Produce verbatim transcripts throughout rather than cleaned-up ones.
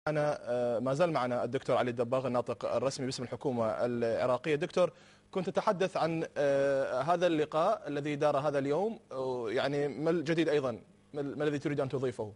معنا ما زال معنا الدكتور علي الدباغ الناطق الرسمي باسم الحكومة العراقية. دكتور، كنت تتحدث عن هذا اللقاء الذي دار هذا اليوم، يعني ما الجديد أيضا؟ ما الذي تريد أن تضيفه؟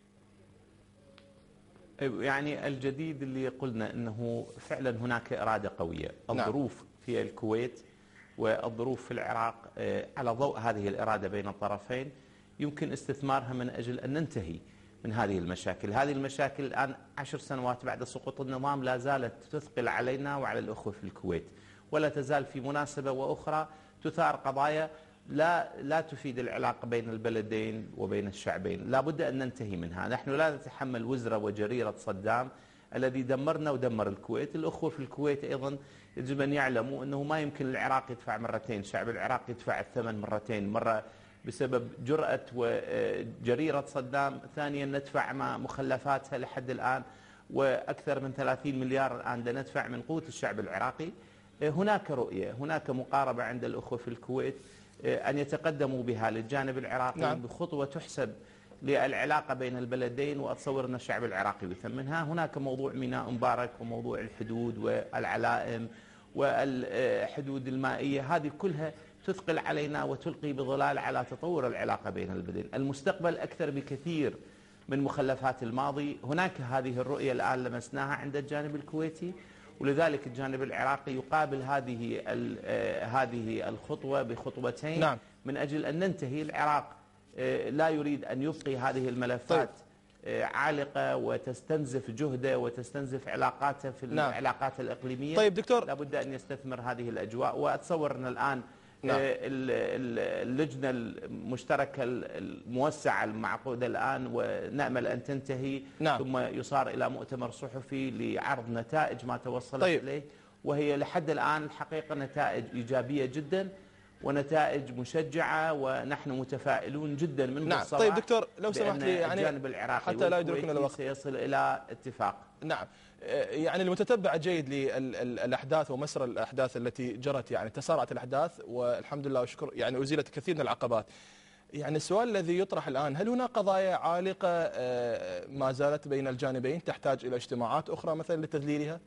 يعني الجديد اللي قلنا أنه فعلا هناك إرادة قوية. الظروف نعم. في الكويت والظروف في العراق على ضوء هذه الإرادة بين الطرفين يمكن استثمارها من أجل أن ننتهي من هذه المشاكل. هذه المشاكل الآن عشر سنوات بعد سقوط النظام لا زالت تثقل علينا وعلى الأخوة في الكويت، ولا تزال في مناسبة وأخرى تثار قضايا لا لا تفيد العلاقة بين البلدين وبين الشعبين. لا بد أن ننتهي منها. نحن لا نتحمل وزر وجريرة صدام الذي دمرنا ودمر الكويت. الأخوة في الكويت أيضا يجب أن يعلموا أنه ما يمكن العراق يدفع مرتين، الشعب العراقي يدفع الثمن مرتين، مرة بسبب جرأة وجريرة صدام، ثانيا ندفع مع مخلفاتها لحد الآن وأكثر من ثلاثين مليار الآن ندفع من قوة الشعب العراقي. هناك رؤية، هناك مقاربة عند الأخوة في الكويت أن يتقدموا بها للجانب العراقي نعم. بخطوة تحسب للعلاقة بين البلدين، وأتصور أن الشعب العراقي يثمنها. هناك موضوع ميناء مبارك وموضوع الحدود والعلائم والحدود المائية، هذه كلها تثقل علينا وتلقي بظلال على تطور العلاقة بين البلدين. المستقبل أكثر بكثير من مخلفات الماضي. هناك هذه الرؤية الآن لمسناها عند الجانب الكويتي، ولذلك الجانب العراقي يقابل هذه هذه الخطوة بخطوتين نعم. من أجل أن ننتهي. العراق لا يريد أن يبقي هذه الملفات طيب. عالقة وتستنزف جهده وتستنزف علاقاته في نعم. العلاقات الإقليمية. طيب دكتور، لا بد أن يستثمر هذه الأجواء، وأتصور أن الآن نعم. اللجنة المشتركة الموسعة المعقودة الآن ونأمل أن تنتهي نعم. ثم يصار إلى مؤتمر صحفي لعرض نتائج ما توصلت طيب. إليه، وهي لحد الآن الحقيقة نتائج إيجابية جدا ونتائج مشجعة، ونحن متفائلون جدا من نعم. الصباح. طيب دكتور، لو سمحت لي يعني الجانب العراقي حتى لا يدركنا الوقت سيصل إلى اتفاق. نعم، يعني المتتبع جيد للأحداث ومسار الأحداث التي جرت، يعني تسارعت الأحداث والحمد لله والشكر، يعني أزيلت كثير من العقبات. يعني السؤال الذي يطرح الآن، هل هناك قضايا عالقة ما زالت بين الجانبين تحتاج إلى اجتماعات أخرى مثلا لتذليلها؟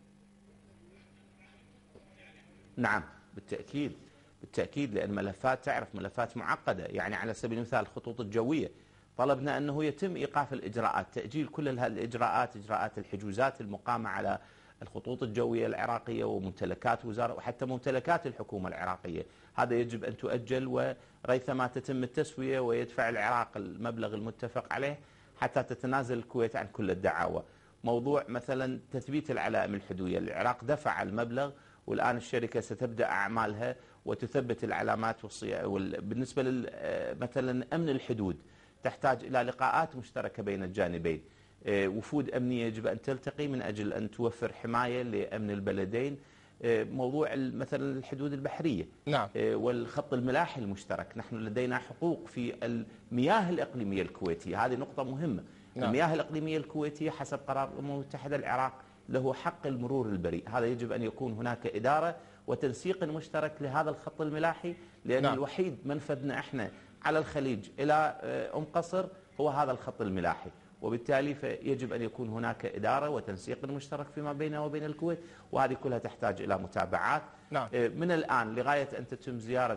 نعم بالتأكيد بالتأكيد، لأن ملفات تعرف ملفات معقدة. يعني على سبيل المثال الخطوط الجوية، طلبنا أنه يتم إيقاف الإجراءات، تأجيل كل الإجراءات، إجراءات الحجوزات المقامة على الخطوط الجوية العراقية وممتلكات وزارة وحتى ممتلكات الحكومة العراقية. هذا يجب أن تؤجل، وريثما تتم التسوية ويدفع العراق المبلغ المتفق عليه حتى تتنازل الكويت عن كل الدعاوى. موضوع مثلا تثبيت العلائم الحدودية، العراق دفع المبلغ والآن الشركة ستبدأ أعمالها وتثبت العلامات. بالنسبة مثلا أمن الحدود تحتاج إلى لقاءات مشتركة بين الجانبين، وفود أمنية يجب أن تلتقي من أجل أن توفر حماية لأمن البلدين. موضوع مثلا الحدود البحرية نعم. والخط الملاحي المشترك، نحن لدينا حقوق في المياه الإقليمية الكويتية، هذه نقطة مهمة نعم. المياه الإقليمية الكويتية حسب قرار الأمم المتحدة العراق له حق المرور البريء، هذا يجب أن يكون هناك إدارة وتنسيق مشترك لهذا الخط الملاحي، لأن نعم. الوحيد منفذنا احنا على الخليج إلى أم قصر هو هذا الخط الملاحي، وبالتالي فيجب أن يكون هناك إدارة وتنسيق مشترك فيما بيننا وبين الكويت، وهذه كلها تحتاج إلى متابعات نعم. من الآن لغاية أن تتم زيارة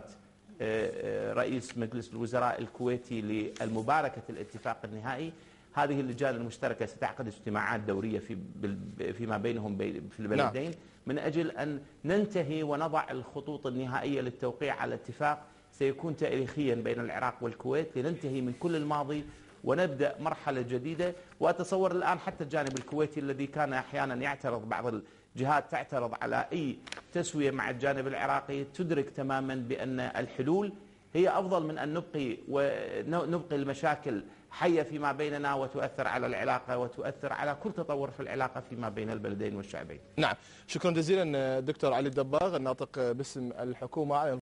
رئيس مجلس الوزراء الكويتي للمباركة الاتفاق النهائي. هذه اللجان المشتركة ستعقد اجتماعات دورية في فيما بينهم في البلدين نعم. من أجل أن ننتهي ونضع الخطوط النهائية للتوقيع على اتفاق سيكون تاريخيا بين العراق والكويت، لننتهي من كل الماضي ونبدأ مرحلة جديدة. وأتصور الآن حتى الجانب الكويتي الذي كان أحيانا يعترض، بعض الجهات تعترض على أي تسوية مع الجانب العراقي، تدرك تماما بأن الحلول هي أفضل من أن نبقي ونبقي المشاكل حية فيما بيننا وتؤثر على العلاقة وتؤثر على كل تطور في العلاقة فيما بين البلدين والشعبين. نعم، شكرا جزيلا دكتور علي الدباغ الناطق باسم الحكومة.